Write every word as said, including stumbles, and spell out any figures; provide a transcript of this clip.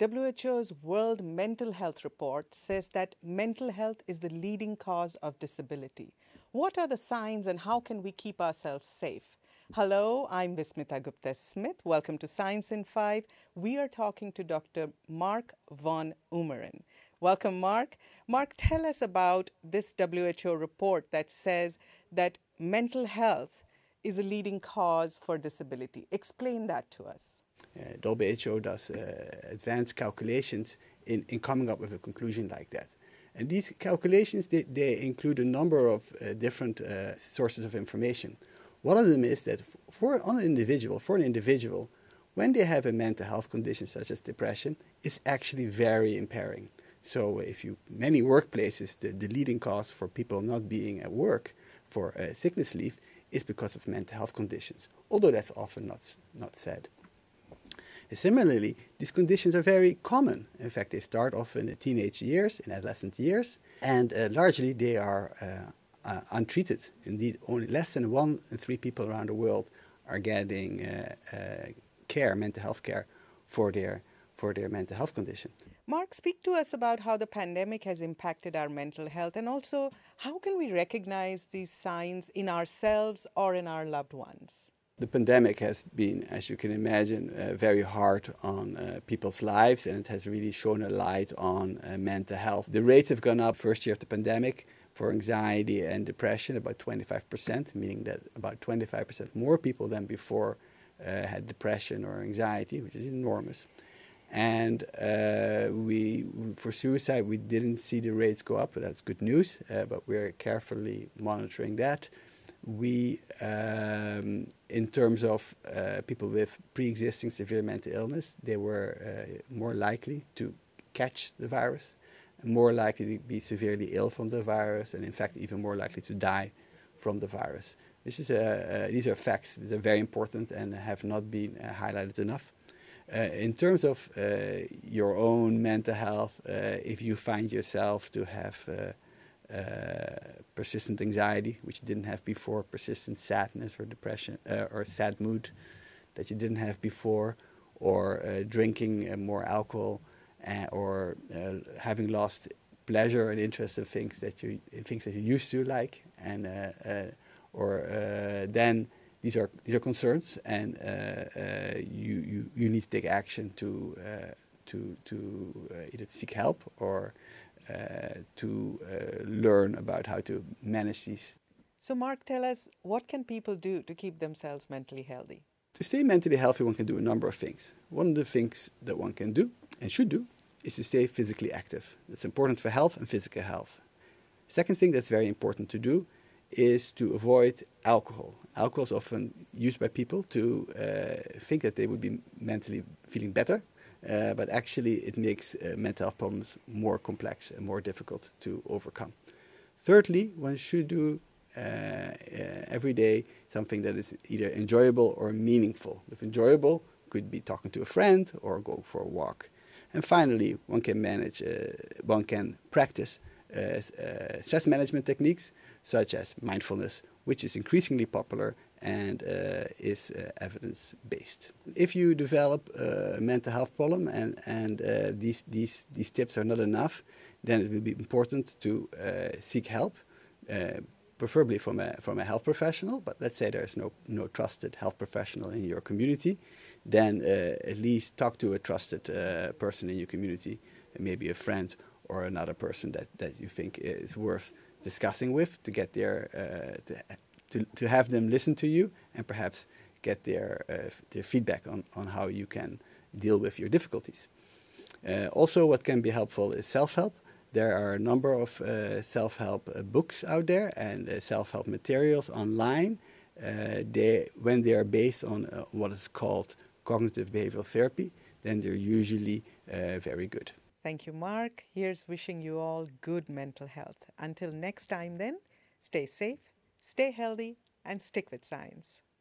W H O's World Mental Health Report says that mental health is the leading cause of disability. What are the signs and how can we keep ourselves safe? Hello, I'm Vismita Gupta-Smith. Welcome to Science in Five. We are talking to Doctor Mark von Oemeren. Welcome, Mark. Mark, tell us about this W H O report that says that mental health is a leading cause for disability. Explain that to us. Uh, W H O does uh, advanced calculations in, in coming up with a conclusion like that. And these calculations, they, they include a number of uh, different uh, sources of information. One of them is that for on an individual, for an individual, when they have a mental health condition such as depression, it's actually very impairing. So if you, many workplaces, the, the leading cause for people not being at work for uh, sickness leave is because of mental health conditions, although that's often not, not said. Similarly, these conditions are very common. In fact, they start off in the teenage years, in adolescent years, and uh, largely they are uh, uh, untreated. Indeed, only less than one in three people around the world are getting uh, uh, care, mental health care, for their, for their mental health condition. Mark, speak to us about how the pandemic has impacted our mental health, and also how can we recognize these signs in ourselves or in our loved ones? The pandemic has been, as you can imagine, uh, very hard on uh, people's lives, and it has really shown a light on uh, mental health. The rates have gone up first year of the pandemic for anxiety and depression about twenty-five percent, meaning that about twenty-five percent more people than before uh, had depression or anxiety, which is enormous. And uh, we, for suicide, we didn't see the rates go up, but that's good news, uh, but we're carefully monitoring that. We, um, in terms of uh, people with pre-existing severe mental illness, they were uh, more likely to catch the virus, more likely to be severely ill from the virus, and in fact even more likely to die from the virus. This is a, uh, these are facts that are very important and have not been uh, highlighted enough. Uh, in terms of uh, your own mental health, uh, if you find yourself to have uh, Uh, persistent anxiety, which you didn't have before, persistent sadness or depression uh, or sad mood that you didn't have before, or uh, drinking uh, more alcohol, uh, or uh, having lost pleasure and interest in things that you in things that you used to like, and uh, uh, or uh, then these are these are concerns, and uh, uh, you, you you need to take action to uh, to to uh, either seek help or Uh, to uh, learn about how to manage these. So Mark, tell us, what can people do to keep themselves mentally healthy? To stay mentally healthy, one can do a number of things. One of the things that one can do and should do is to stay physically active. That's important for health and physical health. Second thing that's very important to do is to avoid alcohol. Alcohol is often used by people to uh, think that they would be mentally feeling better. Uh, but actually it makes uh, mental health problems more complex and more difficult to overcome. Thirdly, one should do uh, uh, every day something that is either enjoyable or meaningful. If enjoyable, could be talking to a friend or going for a walk. And finally, one can manage, uh, one can practice uh, uh, stress management techniques such as mindfulness, which is increasingly popular and uh, is uh, evidence-based. If you develop a mental health problem and, and uh, these, these, these tips are not enough, then it will be important to uh, seek help, uh, preferably from a, from a health professional, but let's say there's no, no trusted health professional in your community, then uh, at least talk to a trusted uh, person in your community, maybe a friend or another person that, that you think is worth discussing with to get their uh, to, To, to have them listen to you and perhaps get their, uh, their feedback on, on how you can deal with your difficulties. Uh, also, what can be helpful is self-help. There are a number of uh, self-help uh, books out there and uh, self-help materials online. Uh, they, when they are based on uh, what is called cognitive behavioral therapy, then they're usually uh, very good. Thank you, Mark. Here's wishing you all good mental health. Until next time then, stay safe, stay healthy, and stick with science.